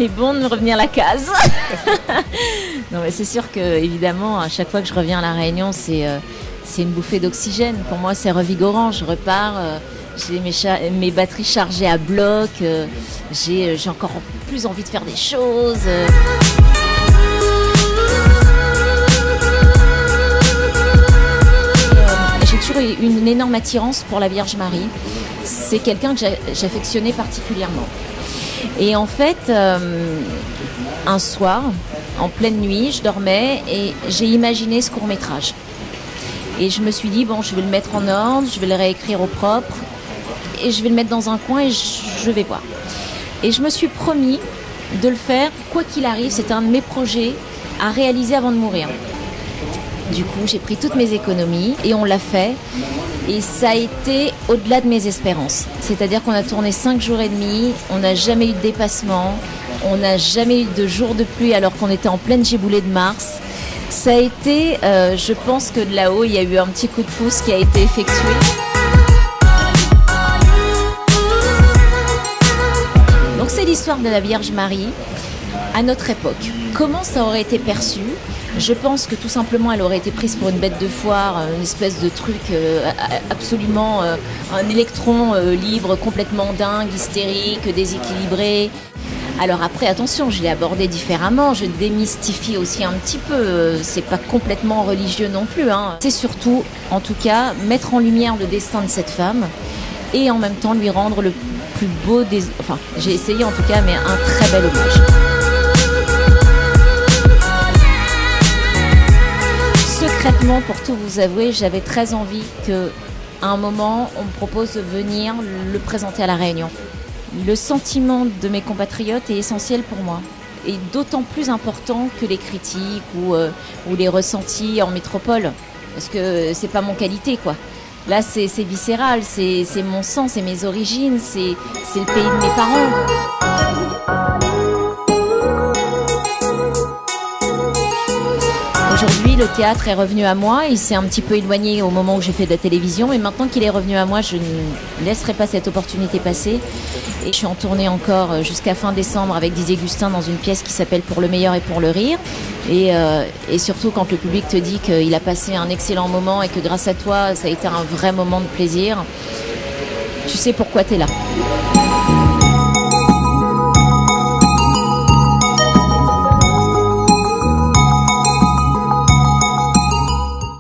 bon de me revenir la case. Non, mais c'est sûr que, évidemment, à chaque fois que je reviens à La Réunion, c'est une bouffée d'oxygène. Pour moi, c'est revigorant. Je repars, j'ai mes batteries chargées à bloc, j'ai encore plus envie de faire des choses. J'ai toujours eu une énorme attirance pour la Vierge Marie. C'est quelqu'un que j'affectionnais particulièrement. Et en fait, un soir, en pleine nuit, je dormais et j'ai imaginé ce court-métrage. Et je me suis dit, bon, je vais le mettre en ordre, je vais le réécrire au propre et je vais le mettre dans un coin et je vais voir. Et je me suis promis de le faire, quoi qu'il arrive. C'était un de mes projets à réaliser avant de mourir. Du coup, j'ai pris toutes mes économies et on l'a fait. Et ça a été au-delà de mes espérances. C'est-à-dire qu'on a tourné 5 jours et demi, on n'a jamais eu de dépassement, on n'a jamais eu de jour de pluie alors qu'on était en pleine giboulée de mars. Ça a été, je pense que de là-haut, il y a eu un petit coup de pouce qui a été effectué. Donc c'est l'histoire de la Vierge Marie à notre époque. Comment ça aurait été perçu ? Je pense que tout simplement elle aurait été prise pour une bête de foire, une espèce de truc absolument, un électron libre, complètement dingue, hystérique, déséquilibré. Alors après, attention, je l'ai abordé différemment, je démystifie aussi un petit peu, c'est pas complètement religieux non plus, hein. C'est surtout, en tout cas, mettre en lumière le destin de cette femme et en même temps lui rendre le plus beau des... Enfin, j'ai essayé en tout cas, mais un très bel hommage. Secrètement, pour tout vous avouer, j'avais très envie qu'à un moment, on me propose de venir le présenter à La Réunion. Le sentiment de mes compatriotes est essentiel pour moi. Et d'autant plus important que les critiques ou les ressentis en métropole. Parce que c'est pas mon qualité, quoi. Là, c'est viscéral, c'est mon sang, c'est mes origines, c'est le pays de mes parents. Aujourd'hui, le théâtre est revenu à moi. Il s'est un petit peu éloigné au moment où j'ai fait de la télévision. Mais maintenant qu'il est revenu à moi, je ne laisserai pas cette opportunité passer. Et je suis en tournée encore jusqu'à fin décembre avec Didier Gustin dans une pièce qui s'appelle Pour le meilleur et pour le rire. Et surtout quand le public te dit qu'il a passé un excellent moment et que grâce à toi, ça a été un vrai moment de plaisir, tu sais pourquoi tu es là.